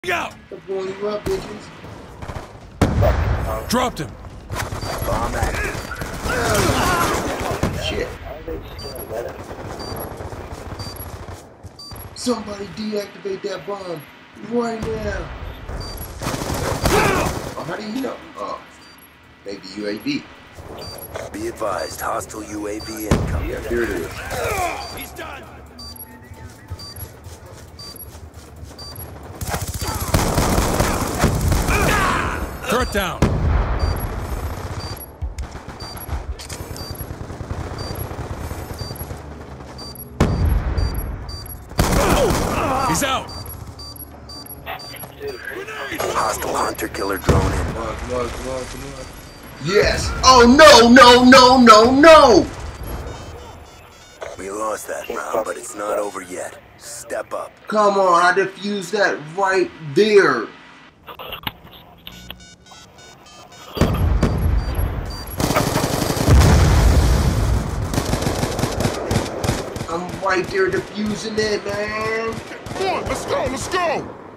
Out! I'm blowing you up, bitches. Dropped him. Bomb active. Shit. Somebody deactivate that bomb right now. Oh, how do you know? Oh, maybe UAV. Be advised, hostile UAV incoming. Yeah, here it is. He's done. Threat down. He's out. Hostile hunter-killer drone in. Come on, come on, come on, come on. Yes! Oh no, no, no, no, no! We lost that round, but it's not over yet. Step up. Come on, I defused that right there. I'm right there defusing it, man. Come on, let's go, let's go!